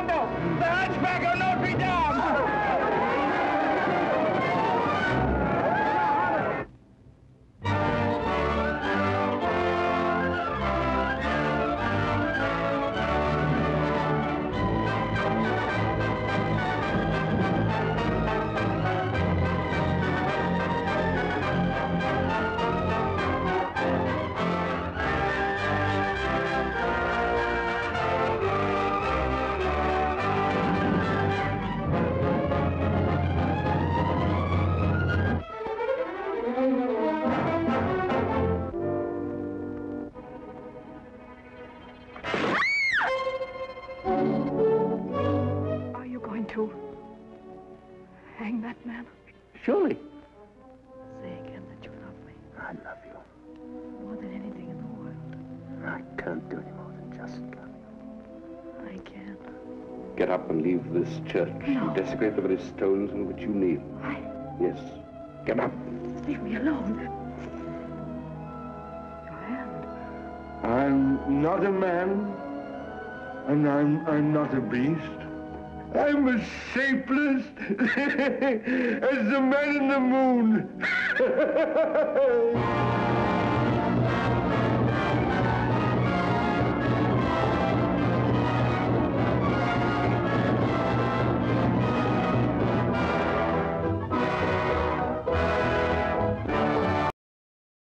Quixote, the Hunchback of Notre Dame! Are you going to hang that man? Surely. Say again that you love me I love you. more than anything in the world. I can't do any more than just love you. I can't. Get up and leave this church. No. And desecrate the very stones in which you kneel. Yes. Get up. Leave me alone. Your hand. I'm not a man, and I'm not a beast. I'm as shapeless as the man in the moon.